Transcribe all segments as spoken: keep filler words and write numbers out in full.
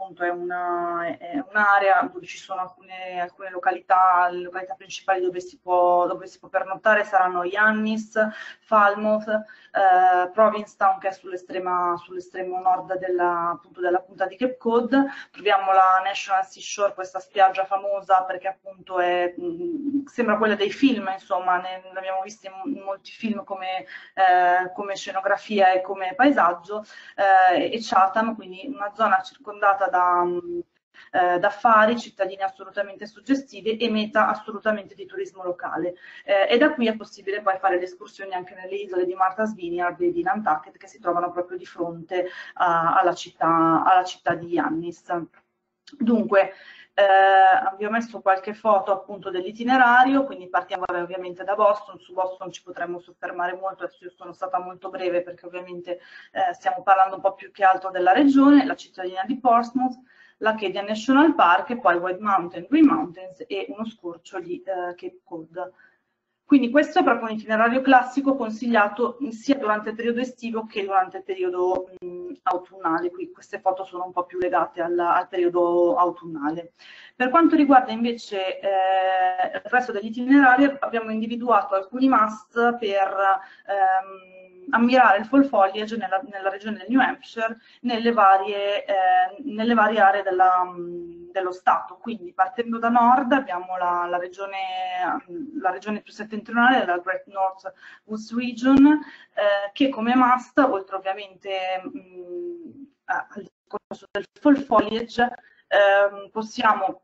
appunto è un'area dove ci sono alcune, alcune località, le località principali dove si può, dove si può pernottare saranno Yannis, Falmouth, eh, Provincetown, che è sull'estremo sull nord della, appunto, della punta di Cape Cod. Troviamo la National Seashore, questa spiaggia famosa perché appunto è, mh, sembra quella dei film, insomma, ne, l'abbiamo vista in, in molti film come, eh, come scenografia e come paesaggio, eh, e Chatham, quindi una zona circondata da, eh, da fari, cittadine assolutamente suggestive e meta assolutamente di turismo locale. Eh, e da qui è possibile poi fare le escursioni anche nelle isole di Martha's Vineyard e di Nantucket, che si trovano proprio di fronte a, alla, città, alla città di Yannis. Dunque, eh, vi ho messo qualche foto appunto dell'itinerario, quindi partiamo ovviamente da Boston. Su Boston ci potremmo soffermare molto, adesso io sono stata molto breve perché ovviamente eh, stiamo parlando un po' più che altro della regione, la cittadina di Portsmouth, l'Acadia National Park e poi White Mountain, Green Mountains e uno scorcio di eh, Cape Cod. Quindi questo è proprio un itinerario classico consigliato sia durante il periodo estivo che durante il periodo mh, autunnale. Qui queste foto sono un po' più legate al, al periodo autunnale. Per quanto riguarda invece eh, il resto dell'itinerario, abbiamo individuato alcuni must per ehm, ammirare il fall foliage nella, nella regione del New Hampshire, nelle varie, eh, nelle varie aree della, dello Stato. Quindi partendo da nord abbiamo la, la, regione, la regione più settentrionale, la Great North Woods Region, eh, che come must, oltre ovviamente mh, al discorso del fall foliage, eh, possiamo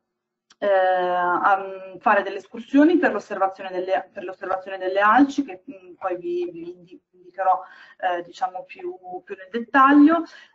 Eh, fare delle escursioni per l'osservazione delle, delle alci, che mh, poi vi, vi indicherò eh, diciamo più, più nel dettaglio.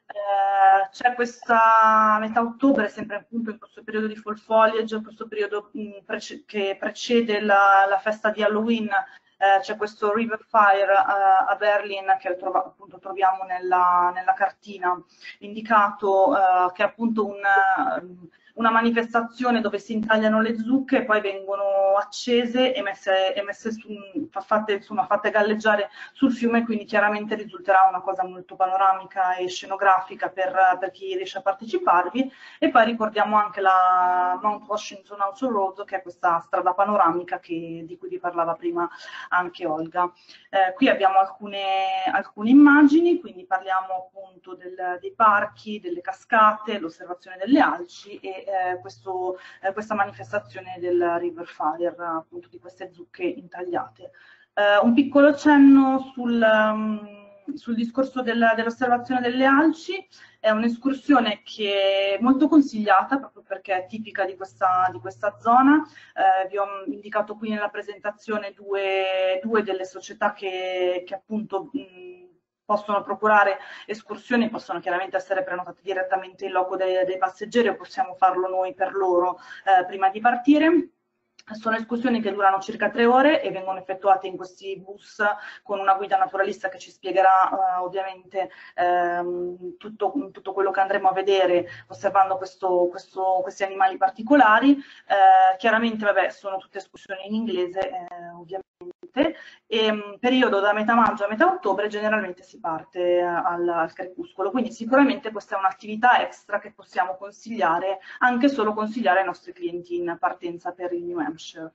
Eh, c'è questa metà ottobre, sempre appunto in questo periodo di fall foliage, in questo periodo mh, prece che precede la, la festa di Halloween. Eh, c'è questo River Fire uh, a Berlin che trova, appunto troviamo nella, nella cartina indicato, uh, che è appunto un, uh, una manifestazione dove si intagliano le zucche e poi vengono accese e messe, e messe su, fatte, insomma, fatte galleggiare sul fiume, quindi chiaramente risulterà una cosa molto panoramica e scenografica per, per chi riesce a parteciparvi. E poi ricordiamo anche la Mount Washington Outer Road, che è questa strada panoramica che, di cui vi parlava prima anche Olga. Eh, qui abbiamo alcune, alcune immagini, quindi parliamo appunto del, dei parchi, delle cascate, l'osservazione delle alci e eh, questo, eh, questa manifestazione del River Fire, appunto di queste zucche intagliate. Eh, un piccolo cenno sul, um, sul discorso del, dell'osservazione delle alci. È un'escursione che è molto consigliata proprio perché è tipica di questa, di questa zona. Eh, vi ho indicato qui nella presentazione due, due delle società che, che appunto mh, possono procurare escursioni, possono chiaramente essere prenotate direttamente in loco dei, dei passeggeri o possiamo farlo noi per loro eh, prima di partire. Sono escursioni che durano circa tre ore e vengono effettuate in questi bus con una guida naturalista che ci spiegherà eh, ovviamente ehm, tutto, tutto quello che andremo a vedere osservando questo, questo, questi animali particolari. Eh, chiaramente vabbè, sono tutte escursioni in inglese, eh, ovviamente. E um, periodo da metà maggio a metà ottobre generalmente si parte uh, al, al crepuscolo, quindi sicuramente questa è un'attività extra che possiamo consigliare, anche solo consigliare ai nostri clienti in partenza per il New Hampshire.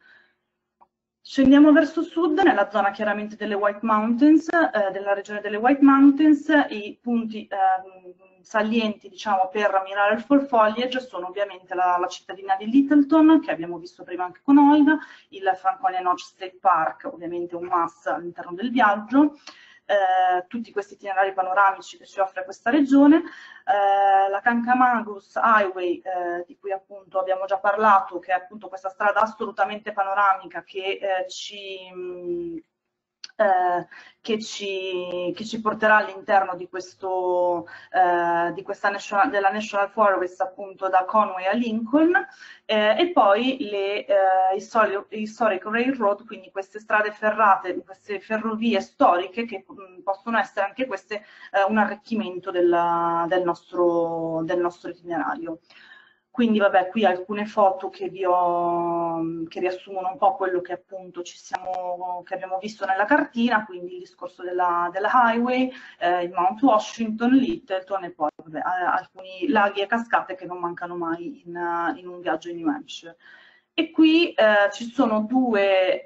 Scendiamo verso sud, nella zona chiaramente delle White Mountains, eh, della regione delle White Mountains. I punti eh, salienti, diciamo, per ammirare il fall foliage sono ovviamente la, la cittadina di Littleton, che abbiamo visto prima anche con Olga, il Franconia Notch State Park, ovviamente un must all'interno del viaggio. Eh, tutti questi itinerari panoramici che ci offre questa regione, eh, la Kankamangus Highway, eh, di cui appunto abbiamo già parlato, che è appunto questa strada assolutamente panoramica che eh, ci... Mh, Eh, che, ci, che ci porterà all'interno di, questo, eh, di questa national, della National Forest appunto da Conway a Lincoln, eh, e poi le eh, historic, historic Railroad, quindi queste strade ferrate, queste ferrovie storiche che mh, possono essere anche queste eh, un arricchimento della, del, nostro, del nostro itinerario. Quindi vabbè, qui alcune foto che, vi ho, che riassumono un po' quello che appunto ci siamo, che abbiamo visto nella cartina, quindi il discorso della, della highway, eh, il Mount Washington, Littleton e poi vabbè, alcuni laghi e cascate che non mancano mai in, in un viaggio in New Hampshire. E qui eh, ci sono due,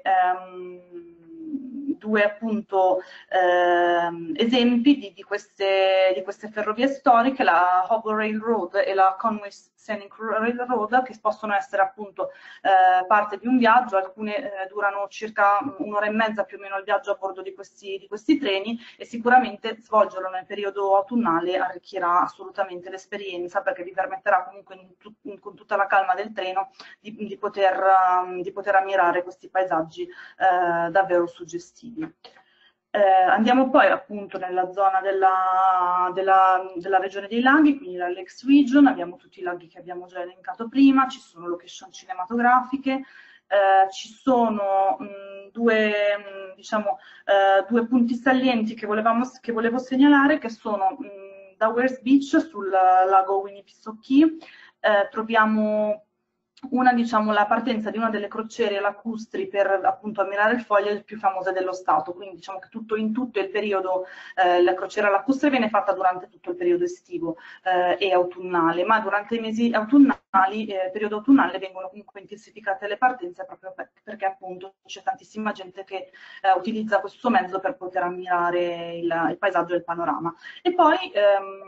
ehm, due appunto ehm, esempi di, di, queste, di queste ferrovie storiche, la Hobble Railroad e la Conway Scenic Railroad, che possono essere appunto eh, parte di un viaggio. Alcune eh, durano circa un'ora e mezza più o meno il viaggio a bordo di questi, di questi treni, e sicuramente svolgerlo nel periodo autunnale arricchirà assolutamente l'esperienza, perché vi permetterà comunque in tut, in, con tutta la calma del treno di, di, poter, um, di poter ammirare questi paesaggi eh, davvero suggestivi. Eh, andiamo poi appunto nella zona della, della, della regione dei laghi, quindi la Lakes Region. Abbiamo tutti i laghi che abbiamo già elencato prima, ci sono location cinematografiche, eh, ci sono mh, due, mh, diciamo, eh, due punti salienti che, volevamo, che volevo segnalare, che sono mh, da Wears Beach sul lago Winnipesaukee. Eh, troviamo una, diciamo, la partenza di una delle crociere lacustri per appunto ammirare il foglio più famose dello Stato, quindi diciamo che tutto in tutto il periodo, eh, la crociera lacustre viene fatta durante tutto il periodo estivo eh, e autunnale, ma durante i mesi autunnali, eh, periodo autunnale, vengono comunque intensificate le partenze, proprio per, perché appunto c'è tantissima gente che eh, utilizza questo mezzo per poter ammirare il, il paesaggio e il panorama. E poi ehm,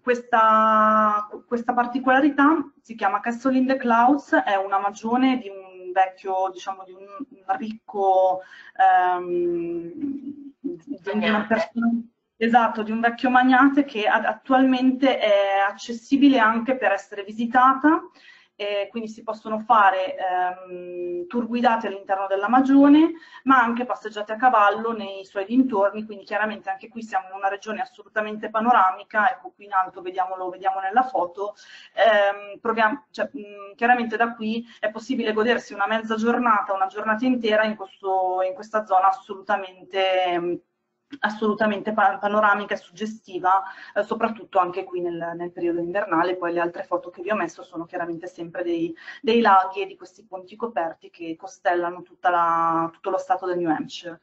Questa, questa particolarità si chiama Castle in the Clouds, è una magione di un vecchio, diciamo, di un ricco, ehm, di una persona, esatto, di un vecchio magnate, che attualmente è accessibile anche per essere visitata. Eh, quindi si possono fare ehm, tour guidati all'interno della magione, ma anche passeggiate a cavallo nei suoi dintorni, quindi chiaramente anche qui siamo in una regione assolutamente panoramica. Ecco, qui in alto vediamo, lo vediamo nella foto. Ehm, proviamo, cioè, mh, chiaramente da qui è possibile godersi una mezza giornata, una giornata intera in, questo, in questa zona assolutamente... Mh, assolutamente panoramica e suggestiva, eh, soprattutto anche qui nel, nel periodo invernale. Poi le altre foto che vi ho messo sono chiaramente sempre dei, dei laghi e di questi ponti coperti che costellano tutta la, tutto lo stato del New Hampshire.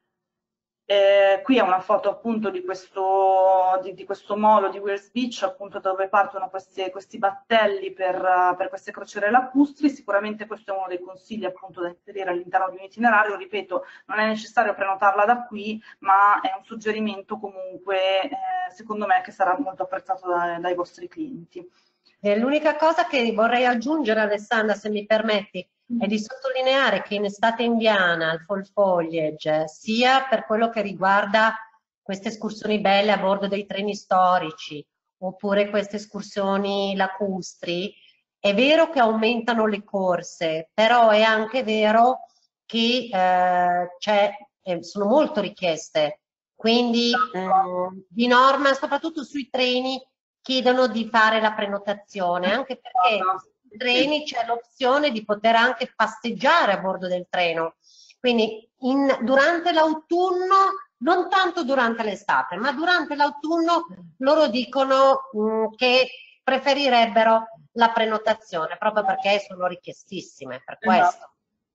Eh, qui è una foto appunto di questo, di, di questo molo di Wears Beach, appunto dove partono questi, questi battelli per, per queste crociere lacustri. Sicuramente questo è uno dei consigli appunto da inserire all'interno di un itinerario. Ripeto, non è necessario prenotarla da qui, ma è un suggerimento comunque, eh, secondo me, che sarà molto apprezzato da, dai vostri clienti. L'unica cosa che vorrei aggiungere, Alessandra, se mi permetti, è di sottolineare che in estate indiana, al fall foliage, sia per quello che riguarda queste escursioni belle a bordo dei treni storici, oppure queste escursioni lacustri, è vero che aumentano le corse, però è anche vero che eh, eh, sono molto richieste. Quindi mh, di norma, soprattutto sui treni, chiedono di fare la prenotazione, anche perché sui treni c'è l'opzione di poter anche passeggiare a bordo del treno. Quindi in, durante l'autunno, non tanto durante l'estate, ma durante l'autunno loro dicono mh, che preferirebbero la prenotazione, proprio perché sono richiestissime per questo.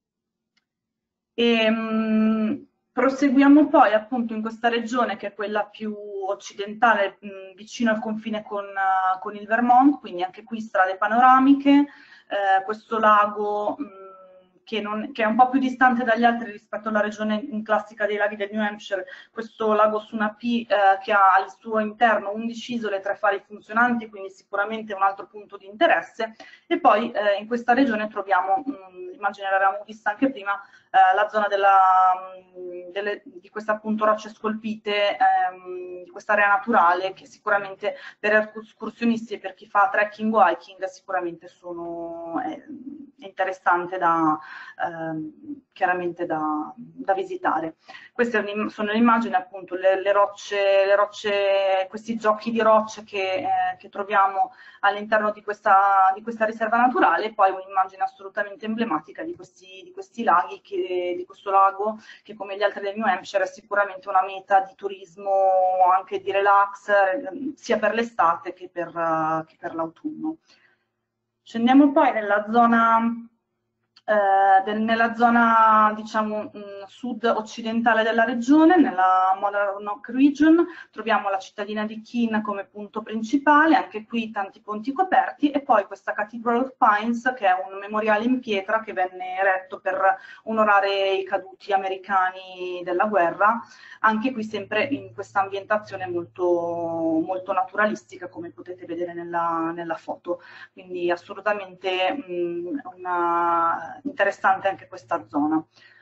E, mh, proseguiamo poi appunto in questa regione che è quella più occidentale, mh, vicino al confine con, uh, con il Vermont, quindi anche qui strade panoramiche, eh, questo lago mh, che, non, che è un po' più distante dagli altri rispetto alla regione classica dei laghi del New Hampshire, questo lago Sunapee eh, che ha al suo interno undici isole e tre fari funzionanti, quindi sicuramente un altro punto di interesse. E poi eh, in questa regione troviamo, l'immagine l'avevamo vista anche prima, eh, la zona della, delle, di queste appunto rocce scolpite, ehm, di questa area naturale, che sicuramente per escursionisti e per chi fa trekking o hiking sicuramente sono, è, è interessante da, ehm, chiaramente da, da visitare. Queste sono le immagini, appunto, le, le, rocce, le rocce, questi giochi di rocce che, eh, che troviamo all'interno di questa, di questa riserva naturale. Poi un'immagine assolutamente emblematica di questi, di questi laghi, che, di questo lago che, come gli altri del New Hampshire, è sicuramente una meta di turismo, anche di relax, sia per l'estate che per, che per l'autunno. Scendiamo poi nella zona Eh, del, nella zona, diciamo, sud-occidentale della regione, nella Modern Oak Region, troviamo la cittadina di Keene come punto principale, anche qui tanti ponti coperti, e poi questa Cathedral of Pines, che è un memoriale in pietra che venne eretto per onorare i caduti americani della guerra, anche qui sempre in questa ambientazione molto, molto naturalistica, come potete vedere nella, nella foto. Quindi assolutamente mh, una, interessante anche questa zona.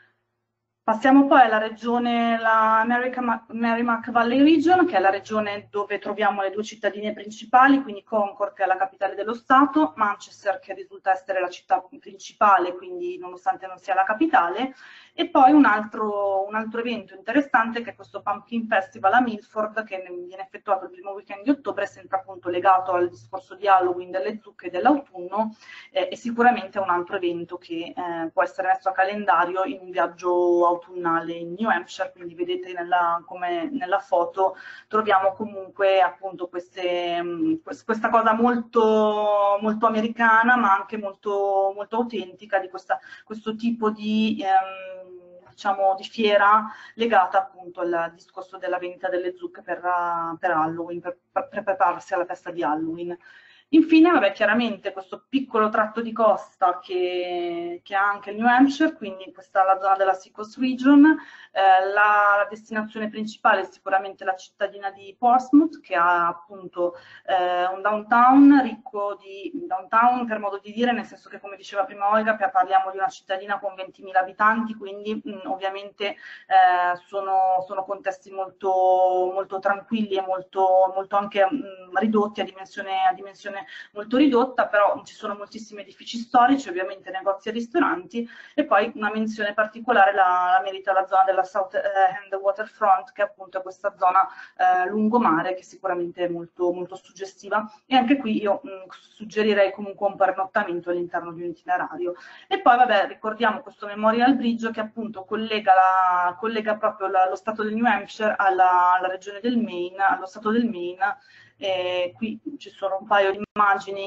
Passiamo poi alla regione, la Merrimack Valley Region, che è la regione dove troviamo le due cittadine principali, quindi Concord, che è la capitale dello Stato, Manchester, che risulta essere la città principale, quindi nonostante non sia la capitale, e poi un altro, un altro evento interessante che è questo Pumpkin Festival a Milford, che viene effettuato il primo weekend di ottobre, sempre appunto legato al discorso di Halloween, delle zucche e dell'autunno, eh, e sicuramente è un altro evento che eh, può essere messo a calendario in un viaggio autunnale in New Hampshire. Quindi vedete nella, come nella foto troviamo comunque appunto queste, questa cosa molto, molto americana, ma anche molto, molto autentica di questa, questo tipo di, ehm, diciamo, di fiera legata appunto al discorso della vendita delle zucche per, per Halloween, per, per prepararsi alla festa di Halloween. Infine, vabbè, chiaramente questo piccolo tratto di costa che, che ha anche il New Hampshire, quindi questa è la zona della Seacoast Region. Eh, la, la destinazione principale è sicuramente la cittadina di Portsmouth, che ha appunto eh, un downtown ricco di downtown, per modo di dire, nel senso che, come diceva prima Olga, parliamo di una cittadina con ventimila abitanti, quindi mh, ovviamente eh, sono, sono contesti molto, molto tranquilli e molto, molto anche mh, ridotti a dimensione, a dimensione molto ridotta, però ci sono moltissimi edifici storici, ovviamente negozi e ristoranti, e poi una menzione particolare la, la merita la zona della South End Waterfront, che appunto è questa zona eh, lungomare che sicuramente è molto, molto suggestiva, e anche qui io mh, suggerirei comunque un pernottamento all'interno di un itinerario. E poi vabbè, ricordiamo questo Memorial Bridge che appunto collega, la, collega proprio la, lo stato del New Hampshire alla, alla regione del Maine, allo stato del Maine. E qui ci sono un paio di immagini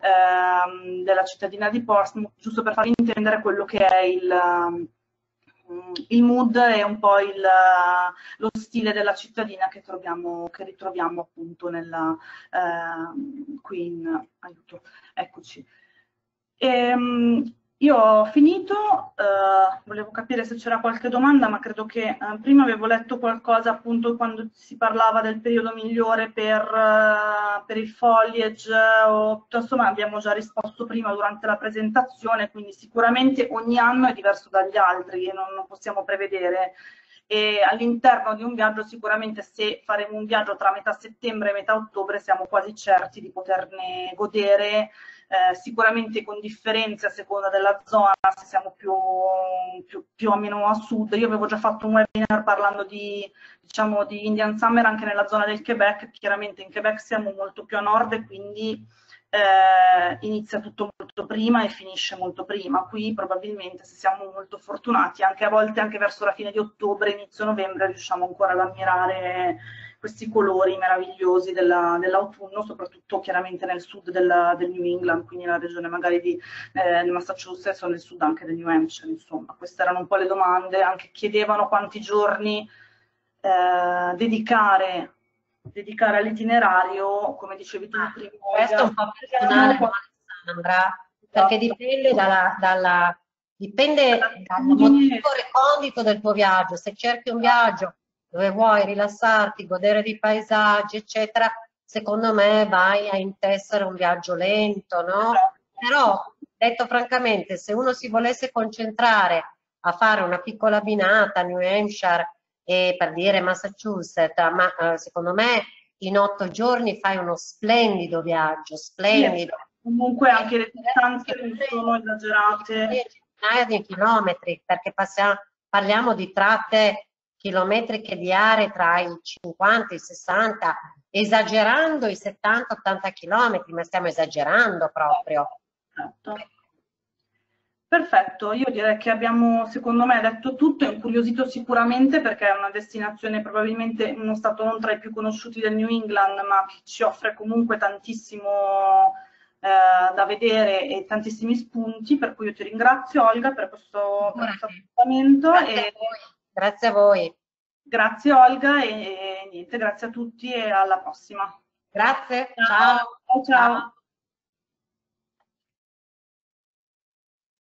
ehm, della cittadina di Portsmouth, giusto per farvi intendere quello che è il, um, il mood e un po' il, lo stile della cittadina che, troviamo, che ritroviamo appunto nella, eh, qui in, aiuto, eccoci. E, um, io ho finito, eh, volevo capire se c'era qualche domanda, ma credo che eh, prima avevo letto qualcosa appunto quando si parlava del periodo migliore per, uh, per il foliage, o, insomma abbiamo già risposto prima durante la presentazione, quindi sicuramente ogni anno è diverso dagli altri e non, non possiamo prevedere. E all'interno di un viaggio sicuramente, se faremo un viaggio tra metà settembre e metà ottobre, siamo quasi certi di poterne godere, eh, sicuramente con differenze a seconda della zona, se siamo più, più, più o meno a sud. Io avevo già fatto un webinar parlando di, diciamo, di Indian Summer anche nella zona del Quebec. Chiaramente in Quebec siamo molto più a nord e quindi eh, inizia tutto molto prima e finisce molto prima. Qui probabilmente, se siamo molto fortunati, anche a volte anche verso la fine di ottobre, inizio novembre, riusciamo ancora ad ammirare questi colori meravigliosi dell'autunno, soprattutto chiaramente nel sud del, del New England, quindi nella regione magari di eh, Massachusetts o nel sud anche del New Hampshire. Insomma, queste erano un po' le domande. Anche chiedevano quanti giorni eh, dedicare dedicare all'itinerario, come dicevi tu prima. Questo è un po' personale, Alessandra, perché dipende dalla, dalla dipende dal motivo recondito del tuo viaggio. Se cerchi un viaggio dove vuoi rilassarti, godere dei paesaggi, eccetera, secondo me vai a intessere un viaggio lento, no? Però, detto francamente, se uno si volesse concentrare a fare una piccola binata a New Hampshire e per dire Massachusetts, ma eh, secondo me in otto giorni fai uno splendido viaggio, splendido. Sì, comunque anche le distanze non sono esagerate. Centinaia di chilometri, perché passiamo, parliamo di tratte chilometriche di aree tra i cinquanta e i sessanta, esagerando i settanta ottanta chilometri, ma stiamo esagerando proprio. Certo. Perfetto, io direi che abbiamo, secondo me, detto tutto, è incuriosito sicuramente perché è una destinazione probabilmente in uno stato non tra i più conosciuti del New England, ma che ci offre comunque tantissimo, eh, da vedere e tantissimi spunti, per cui io ti ringrazio Olga per questo, per questo appuntamento. Grazie e a voi. Grazie a voi. Grazie Olga e, e niente, grazie a tutti e alla prossima. Grazie, Ciao, ciao. ciao. Ciao.